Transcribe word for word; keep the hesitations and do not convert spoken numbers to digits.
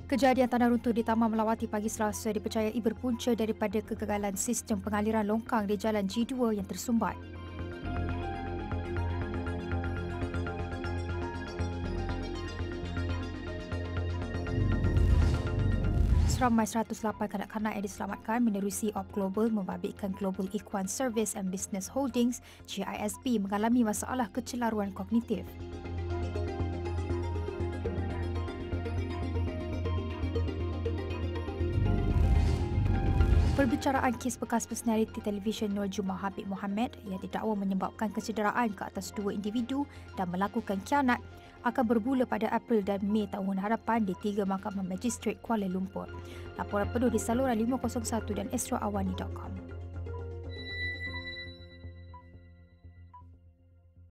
Kejadian tanah runtuh di Taman Melawati pagi Selasa dipercayai berpunca daripada kegagalan sistem pengaliran longkang di Jalan G dua yang tersumbat. Seramai seratus lapan kanak-kanak yang diselamatkan menerusi Op Global membabitkan Global Equine Service and Business Holdings G I S B mengalami masalah kecelaruan kognitif. Perbicaraan kes bekas personaliti televisyen Nur Juma Habib Mohamed yang didakwa menyebabkan kecederaan ke atas dua individu dan melakukan khianat akan bermula pada April dan Mei tahun hadapan di tiga Mahkamah Magistrate Kuala Lumpur. Laporan penuh di saluran lima kosong satu dan astro awani dot com.